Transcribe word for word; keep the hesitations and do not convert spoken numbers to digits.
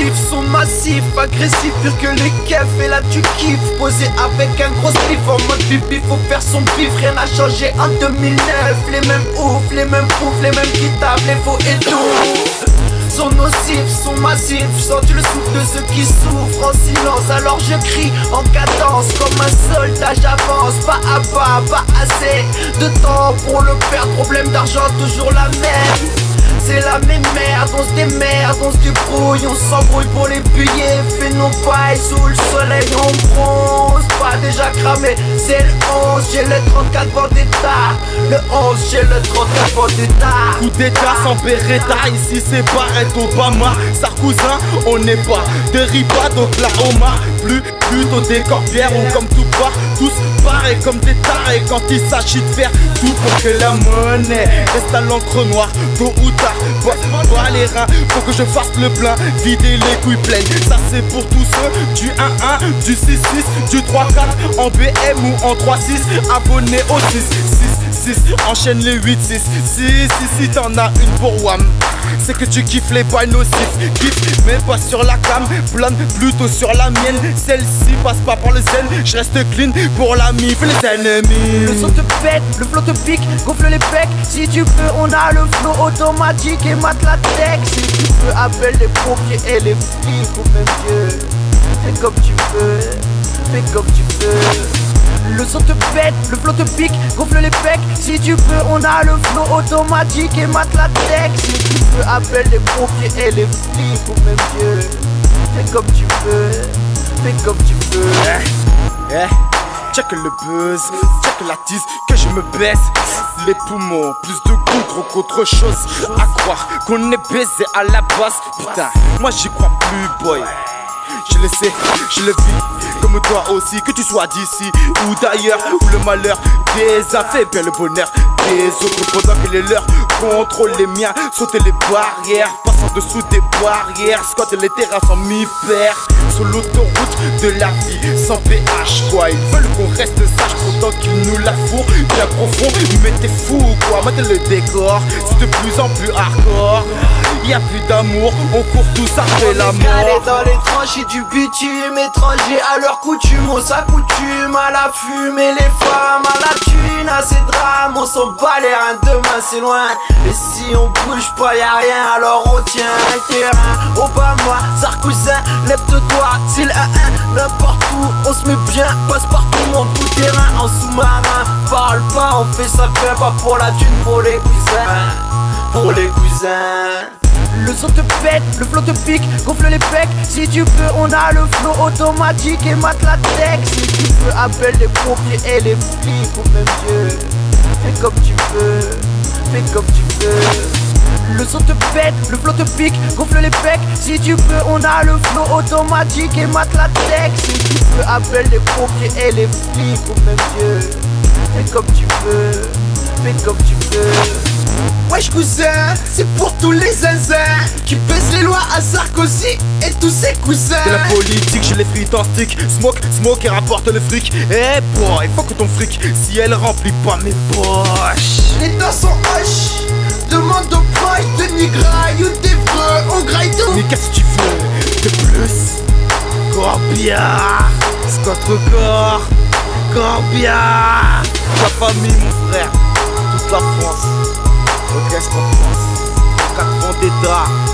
nocifs sont massifs, agressifs, pur que les keufs. Et là tu kiffes, posé avec un gros spliff en mode pipi, faut faire son pif. Rien n'a changé en deux mille neuf. Les mêmes ouf, les mêmes poufs, les mêmes qui tapent, les faux et tout. Sont nocifs, sont massifs, sens-tu le souffle de ceux qui souffrent en silence. Alors je crie en cadence, comme un soldat j'avance. Pas à pas, pas assez de temps pour le faire. Problème d'argent, toujours la même. C'est la même merde, on se démerde, on se débrouille, on s'embrouille pour les billets. Fais nos pailles sous le soleil, on bronze. Pas déjà cramé, c'est le onze, j'ai le trente-quatre Vendetta. Le onze, j'ai le trente-quatre Vendetta. Coup d'état sans Beretta, ici c'est Barack Obama. Sarkozy, on n'est pas de ripa d'Oklahoma. Plus, plutôt des corbières ou comme tout part. Tous pareils comme des tarés quand il s'agit de faire tout pour que la monnaie reste à l'encre noire. Tôt ou tard, bois, bois les reins, faut que je fasse le plein, vider les couilles pleines. Ça c'est pour tous ceux du un un, du six six, du trois quatre, en B M ou en trois six. Abonnés au six six six, enchaîne les huit six. Si si si t'en as une pour Wam, c'est que tu kiffes les bails nocifs. Kiffe mais pas sur la cam, plane plutôt sur la mienne. Celle-ci passe pas par le zen, je reste clean pour la mif, les ennemis. Le son te pète, le flow te pique, gonfle les pecs. Si tu peux, on a le flow automatique et mate la tech. Si tu peux, appelle les pompiers et les flics ou même Dieu. Fais comme tu veux, fais comme tu veux. Le son te pète, le flow te pique, gonfle les pecs. Si tu peux, on a le flow automatique et mate la tech. Si tu peux, appelle les pompiers et les flics ou même Dieu. Fais comme tu veux, fais comme tu veux. Eh, eh. Check le buzz, check la tise, que je me baisse les poumons, plus de goudron qu'autre chose. À croire qu'on est baisé à la base. Putain, moi j'y crois plus boy. Je le sais, je le vis, comme toi aussi, que tu sois d'ici ou d'ailleurs, où le malheur des a fait bien le bonheur des autres pendant que les leurs contrôlent les miens. Sauter les barrières, passe en dessous des barrières, squatter les terrasses en mi-père. Sur l'autoroute de la vie, sans P H quoi. Ils veulent qu'on reste sage pourtant qu'ils nous la fourrent bien profond. Mais t'es fou quoi, mate le décor, c'est de plus en plus hardcore. Y'a plus d'amour, on court tous après la mort. Dans les tranchées du bitume, étrangers à leur coutume. On s'accoutume à la fume et les femmes à la thune. À ces drames, on s'en bat les reins, demain c'est loin. Et si on bouge pas y'a rien, alors on tient un terrain. Obama, Sarkozy, lève-toi, c'est le un un. N'importe où, on se met bien, passe partout, mon tout terrain en sous-marin. Parle pas, on fait ça bien, pas pour la thune, pour les cousins. Pour les cousins. Le son te pète, le flow te pique, gonfle les pecs. Si tu peux, on a le flow automatique et mate la tech. Si tu peux, appelle les pompiers et les flics ou même Dieu. Fais comme tu veux, fais comme tu veux. Le son te pète, le flow te pique, gonfle les pecs. Si tu peux, on a le flow automatique et mate la tech. Si tu peux, appelle les pompiers et les flics ou même Dieu. Fais comme tu veux, fais comme tu veux. Wesh cousin, c'est pour tous les zinzins qui baissent les lois à Sarkozy et tous ses cousins. De la politique, je les frites en stick. Smoke, smoke et rapporte le fric. Eh boy, faut que ton fric, si elle remplit pas mes poches. Les dents sont hoches, demande au proche de nigraille ou d'évreux, on graille tout. Mais qu'est-ce que tu veux de plus? Corbillard, c'est contre corps. Corbillard, ta famille mon frère, toute la France. Qu'est-ce qu'on pense? Quatre Vendetta.